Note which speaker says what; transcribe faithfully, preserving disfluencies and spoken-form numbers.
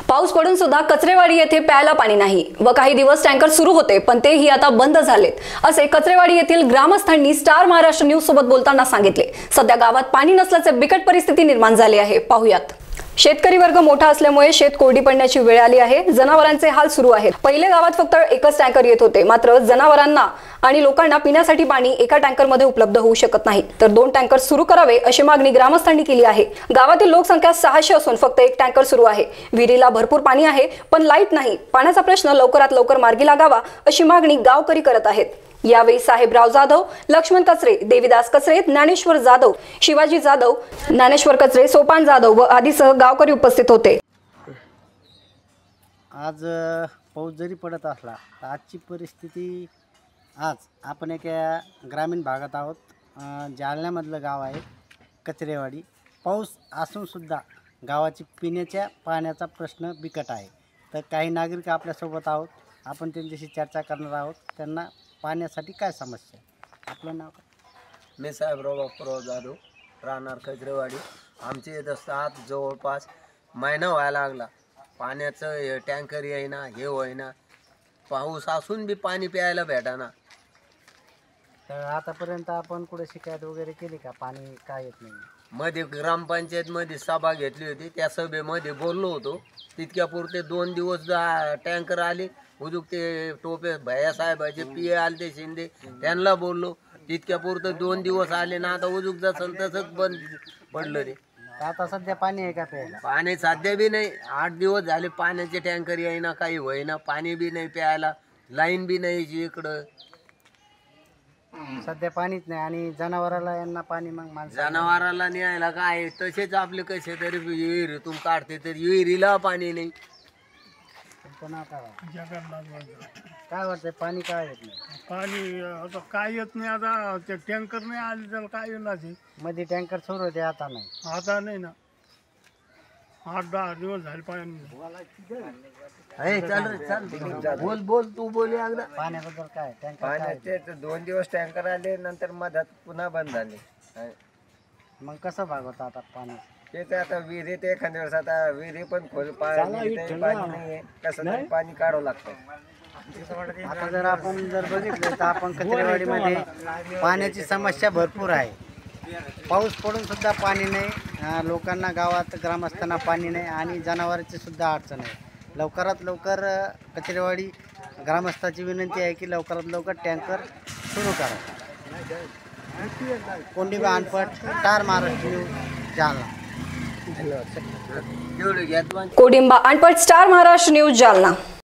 Speaker 1: पाऊस पडून सुद्धा कचरेवाडी येथे प्यायला पाणी नाही व काही दिवस टँकर सुरू होते पण तेही आता बंद झालेत असे कचरेवाडी येथील ग्रामस्थांनी स्टार महाराष्ट्र न्यूज सोबत बोलताना सांगितले। सध्या गावात पाणी नसल्याचे बिकट परिस्थिती निर्माण झाली आहे। पाहुयात। शेतकरी वर्ग मोठा असल्यामुळे शेत कोरडी पडण्याची वेळ आली आहे। जनावरांचे हाल सुरू आहेत। पहिले गावात फक्त एकच टँकर येत होते, मात्र जनावरांना आणि लोकांना पिण्यासाठी पाणी एका टँकर मध्ये उपलब्ध होऊ शकत नाही, तर दोन टँकर सुरू करावे अशी मागणी ग्रामस्थांनी केली आहे। गावातील लोकसंख्या सहाशे असून फक्त एक टँकर सुरू आहे। विहिरीला भरपूर पाणी आहे पण लाईट नाही। पाण्याचा प्रश्न लवकरात लवकर मार्गी लागावा अशी मागणी गावकरी करत आहेत। यावेळी साहेबराव जाधव, लक्ष्मण कचरे, देवीदास कचरे, ज्ञानेश्वर जाधव, शिवाजी जाधव, ज्ञानेश्वर कचरे, सोपान जाधव व आदीसह गावकरी उपस्थित होते।
Speaker 2: आज पाऊस जरी पडत असला तर आजची परिस्थिती, आज आपण एका ग्रामीण भागात आहोत। जालन्यामधलं गाव आहे कचरेवाडी। पाऊस असूनसुद्धा गावाची पिण्याच्या पाण्याचा प्रश्न बिकट आहे। तर काही नागरिक आपल्यासोबत आहोत, आपण त्यांच्याशी चर्चा करणार आहोत। त्यांना पाण्यासाठी काय समस्या आहे? आपलं नाव काय?
Speaker 3: मी साहेबराव बापूराव जाधव, राहणार कचरेवाडी। आमचे इथं सात जवळपास महिना व्हायला लागला, पाण्याचं हे टँकर येईना, हे होईना। पाऊस असून बी पाणी प्यायला भेटाना।
Speaker 2: तर आतापर्यंत आपण कुठे शिकायत वगैरे केली का? पाणी काय येत नाही?
Speaker 3: मध्ये ग्रामपंचायतमध्ये सभा घेतली होती, त्या सभेमध्ये बोललो होतो। तितक्यापुरते दोन दिवस टँकर आले, उजूक ते टोपे भैया साहेबाचे पी ए आले ते शिंदे, त्यांना बोललो। तितक्यापुरते दोन दिवस आले ना, आता उजूक जसं तसंच बंद पडलं रे।
Speaker 2: आता सध्या पाणी आहे का प्यायला?
Speaker 3: पाणी सध्या बी नाही। आठ दिवस झाले पाण्याचे टँकर येईना, काही होईना। पाणी बी नाही प्यायला, लाईन बी नाही इकडं।
Speaker 2: सध्या पाणीच नाही आणि जनावराला यांना पाणी मग माणसं
Speaker 3: जनावराला न्यायला काय तसेच आपले कसे तरी विहिरीतून काढते, तर विहिरीला पाणी नाही।
Speaker 2: काय वाटतंय पाणी काय येत नाही?
Speaker 4: पाणी आता काय येत नाही। आता ते टँकर नाही आले त्याला काय येणार?
Speaker 2: मध्ये टँकर सुरू होते, आता नाही।
Speaker 4: आता नाही ना, आठ दहा दिवस झाले पाणी।
Speaker 3: चल रे चल, बोल बोल तू बोल एकदा।
Speaker 2: पाण्याबद्दल काय? टँकर
Speaker 3: पाण्याचे दोन दिवस टँकर आले, नंतर मधात पुन्हा बंद झाले।
Speaker 2: मग कसं भागवतं आता पाणी?
Speaker 3: तेच आता विहिरीत एखाद्या वेळेस आता विहिरी पण खोल पाणी नाही, कसं तरी पाणी काढावं लागतं।
Speaker 2: आता जर आपण जर बघितलं तर आपण कचरेवाडीमध्ये पाण्याची समस्या भरपूर आहे। पाऊस पडून सुद्धा पाणी नाही, लोकांना गावात ग्रामस्थांना पाणी नाही आणि जनावरांची सुद्धा अडचण आहे। लवकरात लवकर कचरेवाडी ग्रामस्थाची विनंती आहे की लवकरात लवकर टँकर सुरू करा। Kondiba Anpat, star Maharashtra news, Jalna.
Speaker 1: Kodimba Anpat, star Maharashtra news, Jalna.